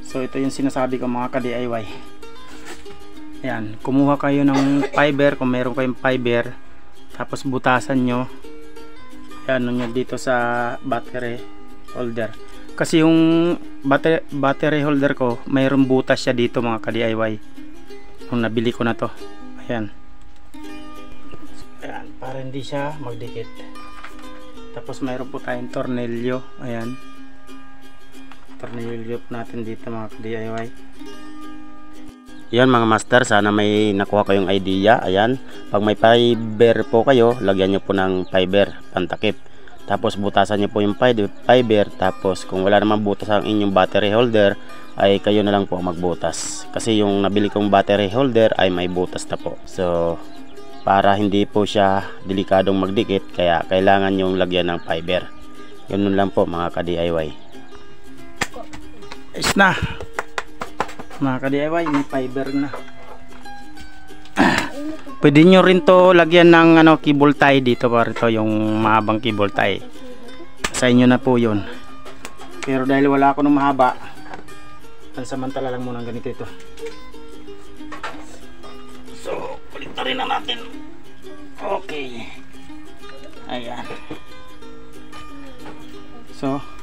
So ito yung sinasabi ko mga ka-DIY. Ayan, kumuha kayo ng fiber kung meron kayong fiber, tapos butasan nyo. Ayan, nyo dito sa battery holder. Kasi yung battery holder ko, mayroong butas siya dito mga ka-DIY. Nung nabili ko na to. Ayan. Ayan, para hindi siya magdikit. Tapos mayroon po tayong tornilyo. Ayan. Tornilyo natin dito mga ka-DIY. Yan mga master, sana may nakuha kayong idea. Ayan, pag may fiber po kayo, lagyan nyo po ng fiber pantakip. Tapos butasan nyo po yung fiber. Tapos kung wala naman butas ang inyong battery holder, ay kayo na lang po magbutas. Kasi yung nabili kong battery holder ay may butas na po. So para hindi po siya delikadong magdikit, kaya kailangan yung lagyan ng fiber. Yun lang po mga ka-DIY. Is na mga ka-DIY, may fiber na. Pwede nyo rin to lagyan ng cable tie dito, para ito yung mahabang cable tie. Sa inyo na po yun. Pero dahil wala ako ng mahaba, pansamantala lang muna ganito ito. So kulikta rin na natin. Okay, ayan. So